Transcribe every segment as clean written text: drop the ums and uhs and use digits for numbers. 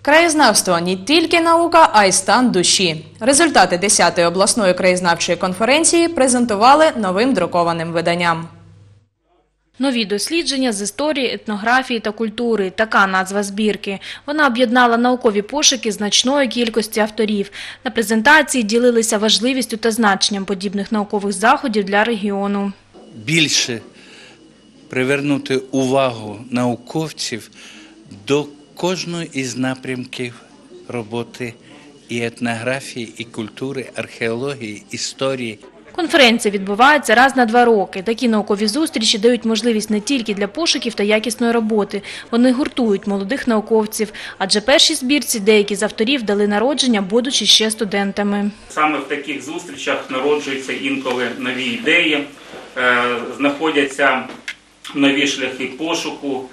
Краєзнавство – не тільки наука, а й стан душі. Результати 10-ї обласної краєзнавчої конференції презентували новим друкованим виданням. Нові дослідження з історії, етнографії та культури – така назва збірки. Вона об'єднала наукові пошуки значної кількості авторів. На презентації ділилися важливістю та значенням подібних наукових заходів для регіону. Більше привернути увагу науковців до кожного із напрямків роботи і етнографії, і культури, археології, історії. Конференція відбувається раз на 2 роки. Такі наукові зустрічі дають можливість не тільки для пошуків та якісної роботи. Вони гуртують молодих науковців. Адже першій збірці деякі з авторів дали народження, будучи ще студентами. Саме в таких зустрічах народжуються інколи нові ідеї, знаходяться нові шляхи пошуку,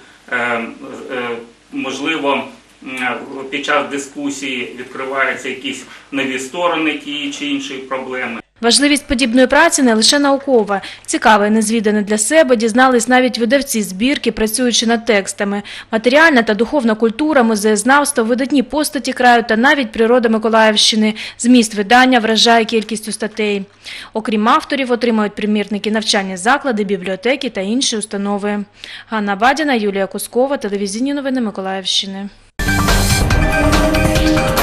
можливо, під час дискусії відкриваються якісь нові сторони тієї чи іншої проблеми. Важливість подібної праці не лише наукова. Цікаве і незвідане для себе дізнались навіть видавці збірки, працюючи над текстами. Матеріальна та духовна культура, музеєзнавство, видатні постаті краю та навіть природа Миколаївщини. Зміст видання вражає кількістю статей. Окрім авторів, отримають примірники навчальні заклади, бібліотеки та інші установи. Ганна Бадіна, Юлія Кускова, телевізійні новини Миколаївщини.